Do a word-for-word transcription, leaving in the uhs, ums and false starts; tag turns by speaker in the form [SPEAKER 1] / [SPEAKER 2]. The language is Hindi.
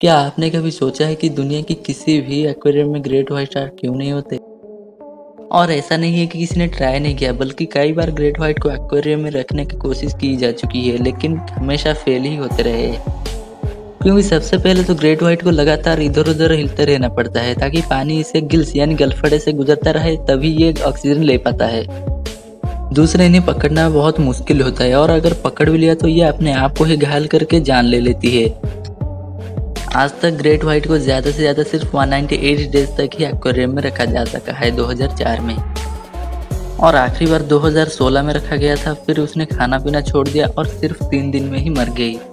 [SPEAKER 1] क्या आपने कभी सोचा है कि दुनिया की किसी भी एक्वेरियम में ग्रेट व्हाइट शार्क क्यों नहीं होते? और ऐसा नहीं है कि किसी ने ट्राई नहीं किया, बल्कि कई बार ग्रेट व्हाइट को एक्वेरियम में रखने की कोशिश की जा चुकी है, लेकिन हमेशा फेल ही होते रहे हैं। क्योंकि सबसे पहले तो ग्रेट व्हाइट को लगातार इधर उधर हिलते रहना पड़ता है ताकि पानी इसे गिल्स यानी गलफड़े से गुजरता रहे, तभी ये ऑक्सीजन ले पाता है। दूसरे, इन्हें पकड़ना बहुत मुश्किल होता है और अगर पकड़ भी लिया तो ये अपने आप को ही घायल करके जान ले लेती है। आज तक ग्रेट व्हाइट को ज़्यादा से ज़्यादा सिर्फ एक सौ अट्ठानवे डेज तक ही एक्वेरियम में रखा जा सका है दो हज़ार चार में, और आखिरी बार दो हज़ार सोलह में रखा गया था। फिर उसने खाना पीना छोड़ दिया और सिर्फ तीन दिन में ही मर गई।